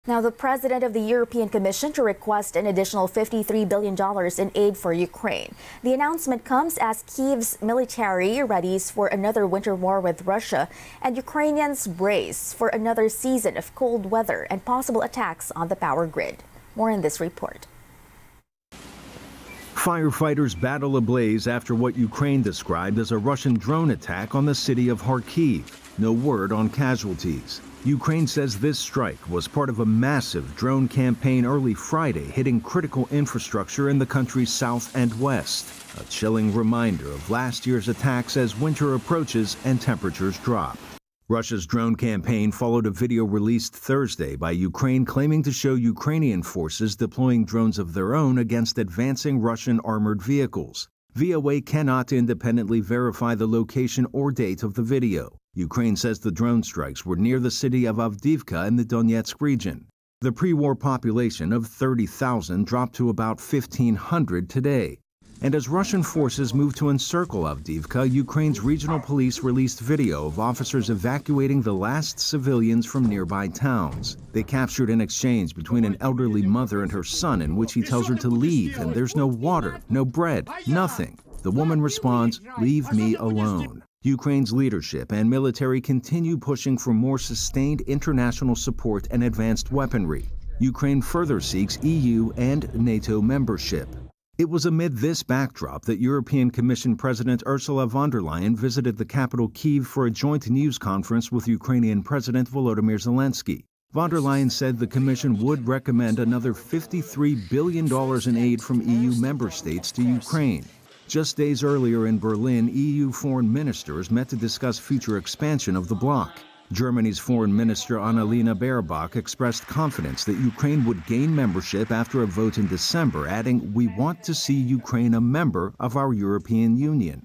Now, the president of the European Commission to request an additional $53 billion in aid for Ukraine. The announcement comes as Kyiv's military readies for another winter war with Russia and Ukrainians brace for another season of cold weather and possible attacks on the power grid. More in this report. Firefighters battle ablaze after what Ukraine described as a Russian drone attack on the city of Kharkiv. No word on casualties. Ukraine says this strike was part of a massive drone campaign early Friday hitting critical infrastructure in the country's south and west. A chilling reminder of last year's attacks as winter approaches and temperatures drop. Russia's drone campaign followed a video released Thursday by Ukraine claiming to show Ukrainian forces deploying drones of their own against advancing Russian armored vehicles. VOA cannot independently verify the location or date of the video. Ukraine says the drone strikes were near the city of Avdiivka in the Donetsk region. The pre-war population of 30,000 dropped to about 1,500 today. And as Russian forces move to encircle Avdiivka, Ukraine's regional police released video of officers evacuating the last civilians from nearby towns. They captured an exchange between an elderly mother and her son in which he tells her to leave and there's no water, no bread, nothing. The woman responds, "Leave me alone." Ukraine's leadership and military continue pushing for more sustained international support and advanced weaponry. Ukraine further seeks EU and NATO membership. It was amid this backdrop that European Commission President Ursula von der Leyen visited the capital Kyiv for a joint news conference with Ukrainian President Volodymyr Zelensky. Von der Leyen said the Commission would recommend another $53 billion in aid from EU member states to Ukraine. Just days earlier in Berlin, EU foreign ministers met to discuss future expansion of the bloc. Germany's Foreign Minister Annalena Baerbock expressed confidence that Ukraine would gain membership after a vote in December, adding, "We want to see Ukraine a member of our European Union."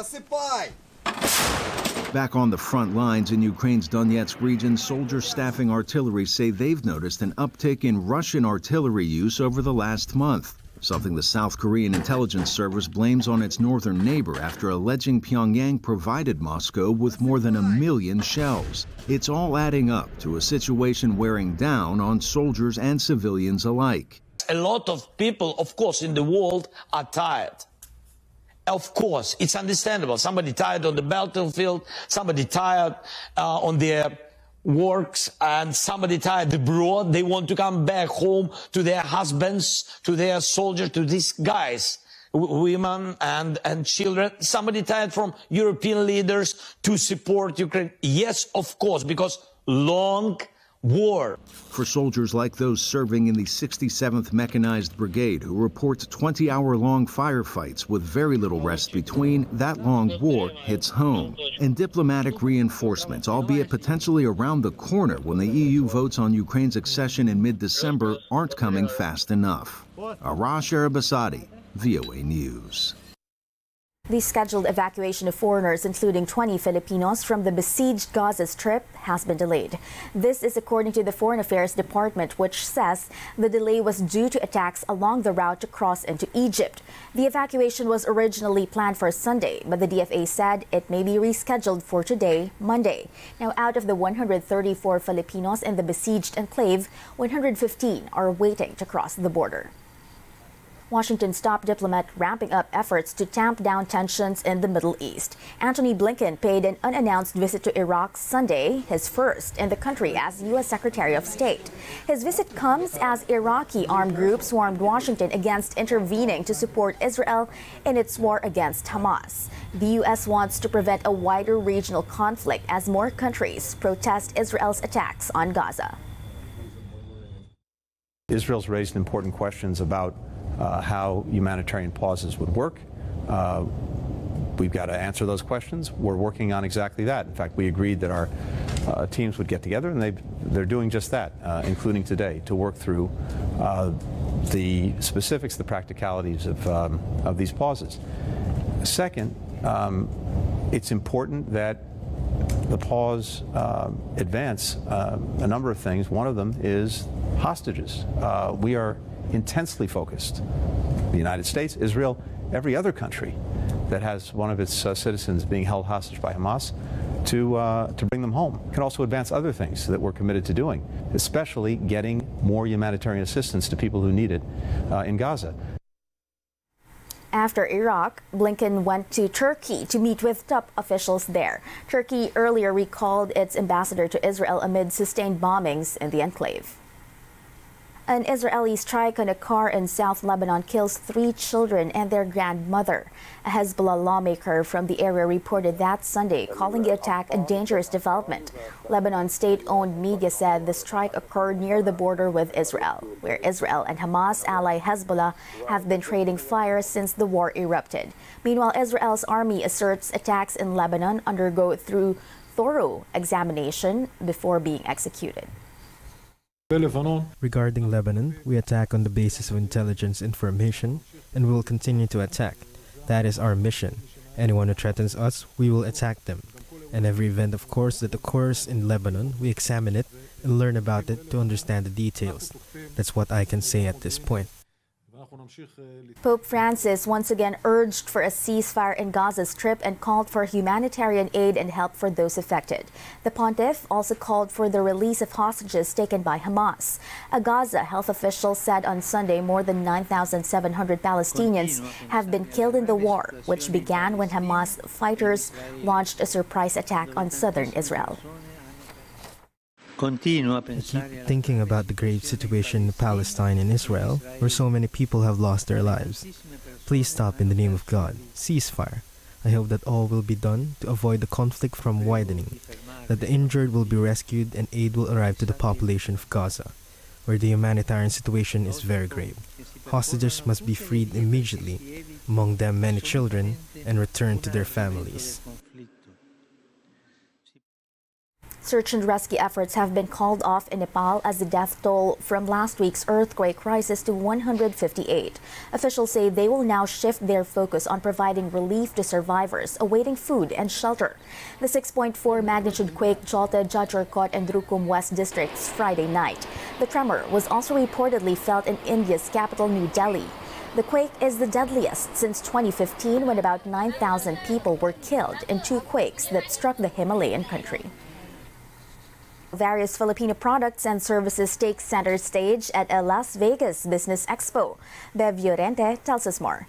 Back on the front lines in Ukraine's Donetsk region, soldiers staffing artillery say they've noticed an uptick in Russian artillery use over the last month, something the South Korean intelligence service blames on its northern neighbor after alleging Pyongyang provided Moscow with more than 1 million shells. It's all adding up to a situation wearing down on soldiers and civilians alike. A lot of people, of course, in the world are tired. Of course, it's understandable. Somebody tired on the battlefield, somebody tired on their works, and somebody tired abroad. They want to come back home to their husbands, to their soldiers, to these guys, women and children. Somebody tired from European leaders to support Ukraine. Yes, of course, because long war. For soldiers like those serving in the 67th Mechanized Brigade who report 20-hour-long firefights with very little rest between, that long war hits home. And diplomatic reinforcements, albeit potentially around the corner when the EU votes on Ukraine's accession in mid-December, aren't coming fast enough. Arash Arabasadi, VOA News. The scheduled evacuation of foreigners, including 20 Filipinos, from the besieged Gaza Strip has been delayed. This is according to the Foreign Affairs Department, which says the delay was due to attacks along the route to cross into Egypt. The evacuation was originally planned for Sunday, but the DFA said it may be rescheduled for today, Monday. Now, out of the 134 Filipinos in the besieged enclave, 115 are waiting to cross the border. Washington's top diplomat ramping up efforts to tamp down tensions in the Middle East. Antony Blinken paid an unannounced visit to Iraq Sunday, his first in the country as U.S. Secretary of State. His visit comes as Iraqi armed groups warned Washington against intervening to support Israel in its war against Hamas. The U.S. wants to prevent a wider regional conflict as more countries protest Israel's attacks on Gaza. Israel's raised important questions about how humanitarian pauses would work. We've got to answer those questions. We're working on exactly that. In fact, we agreed that our teams would get together, and they're doing just that, including today, to work through the specifics, the practicalities of these pauses. Second, it's important that the pause advance a number of things. One of them is hostages. We are intensely focused, the United States, Israel, every other country that has one of its citizens being held hostage by Hamas, to bring them home. It can also advance other things that we're committed to doing, especially getting more humanitarian assistance to people who need it in Gaza. After Iraq, Blinken went to Turkey to meet with top officials there. Turkey earlier recalled its ambassador to Israel amid sustained bombings in the enclave. An Israeli strike on a car in South Lebanon kills 3 children and their grandmother. A Hezbollah lawmaker from the area reported that Sunday, calling the attack a dangerous development. Lebanon's state-owned media said the strike occurred near the border with Israel, where Israel and Hamas ally Hezbollah have been trading fire since the war erupted. Meanwhile, Israel's army asserts attacks in Lebanon undergo through thorough examination before being executed. Regarding Lebanon, we attack on the basis of intelligence information and will continue to attack. That is our mission. Anyone who threatens us, we will attack them. And every event, of course, that occurs in Lebanon, we examine it and learn about it to understand the details. That's what I can say at this point. Pope Francis once again urged for a ceasefire in Gaza Strip and called for humanitarian aid and help for those affected. The pontiff also called for the release of hostages taken by Hamas. A Gaza health official said on Sunday more than 9,700 Palestinians have been killed in the war, which began when Hamas fighters launched a surprise attack on southern Israel. I keep thinking about the grave situation in Palestine and Israel, where so many people have lost their lives. Please stop in the name of God. Ceasefire. I hope that all will be done to avoid the conflict from widening, that the injured will be rescued and aid will arrive to the population of Gaza, where the humanitarian situation is very grave. Hostages must be freed immediately, among them many children, and returned to their families. Search and rescue efforts have been called off in Nepal as the death toll from last week's earthquake rises to 158. Officials say they will now shift their focus on providing relief to survivors awaiting food and shelter. The 6.4 magnitude quake jolted Jajarkot and Drukum West districts Friday night. The tremor was also reportedly felt in India's capital, New Delhi. The quake is the deadliest since 2015, when about 9,000 people were killed in 2 quakes that struck the Himalayan country. Various Filipino products and services take center stage at a Las Vegas Business Expo. Bev Llorente tells us more.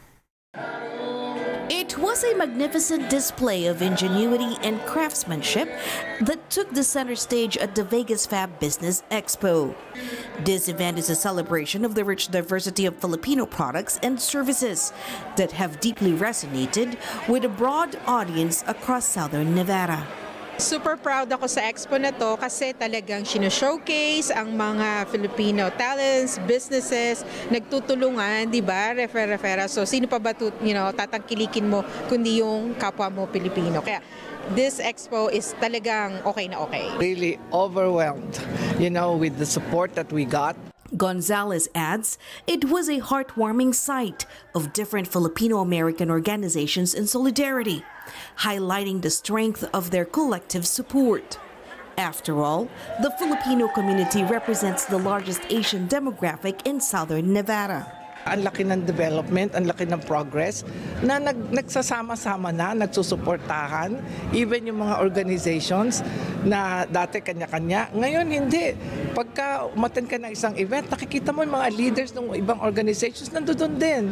It was a magnificent display of ingenuity and craftsmanship that took the center stage at the Vegas Fab Business Expo. This event is a celebration of the rich diversity of Filipino products and services that have deeply resonated with a broad audience across Southern Nevada. Super proud ako sa expo na to kasi talagang sino-showcase ang mga Filipino talents, businesses, nagtutulungan, di ba? Refer-refera. So sino pa ba tatangkilikin mo kundi yung kapwa mo Pilipino? Kaya this expo is talagang okay na okay. Really overwhelmed, with the support that we got. Gonzalez adds, it was a heartwarming sight of different Filipino-American organizations in solidarity, highlighting the strength of their collective support. After all, the Filipino community represents the largest Asian demographic in Southern Nevada. Ang laki ng development, ang laki ng progress na nagsasama-sama na, nagsusuportahan, even yung mga organizations na dati kanya-kanya. Ngayon hindi. Pagka umattend ka ng isang event, nakikita mo yung mga leaders ng ibang organizations nandoon din.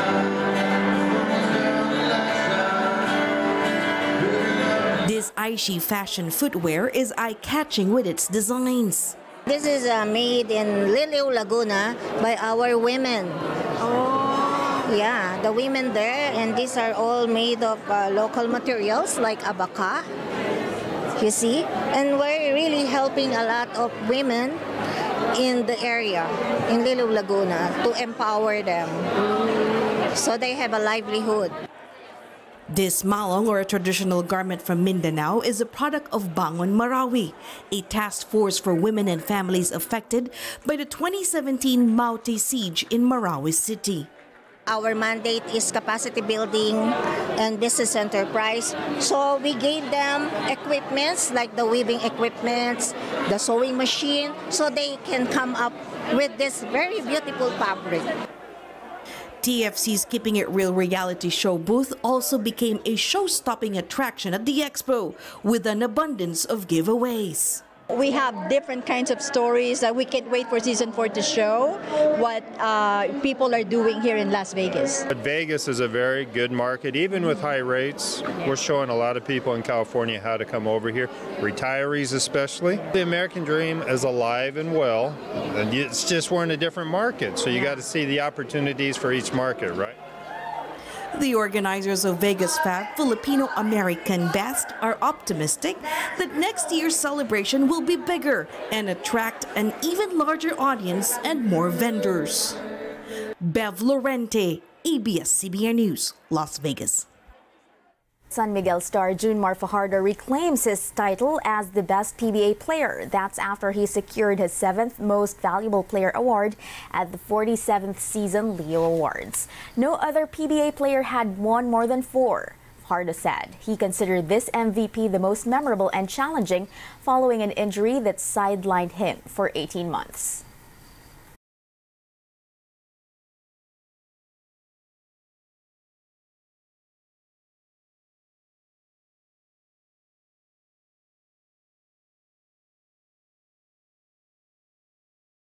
This Aishi fashion footwear is eye-catching with its designs. This is made in Liliw, Laguna by our women. Oh. Yeah, the women there, and these are all made of local materials like abaca, you see. And we're really helping a lot of women in the area, in Liliw, Laguna, to empower them so they have a livelihood. This malong, or a traditional garment from Mindanao, is a product of Bangon Marawi, a task force for women and families affected by the 2017 Maute siege in Marawi City. Our mandate is capacity building and business enterprise. So we gave them equipments like the weaving equipments, the sewing machine, so they can come up with this very beautiful fabric. TFC's Keeping It Real reality show booth also became a show-stopping attraction at the expo with an abundance of giveaways. We have different kinds of stories. We can't wait for season 4 to show what people are doing here in Las Vegas. But Vegas is a very good market. Even with high rates, we're showing a lot of people in California how to come over here, retirees especially. The American dream is alive and well, and it's just we're in a different market, so you got to see the opportunities for each market, right? The organizers of Vegas Fab Filipino American Best are optimistic that next year's celebration will be bigger and attract an even larger audience and more vendors. Bev Lorente, ABS-CBN News, Las Vegas. San Miguel star Junmar Fajardo reclaims his title as the best PBA player. That's after he secured his 7th Most Valuable Player award at the 47th season Leo Awards. No other PBA player had won more than 4. Fajardo said he considered this MVP the most memorable and challenging following an injury that sidelined him for 18 months.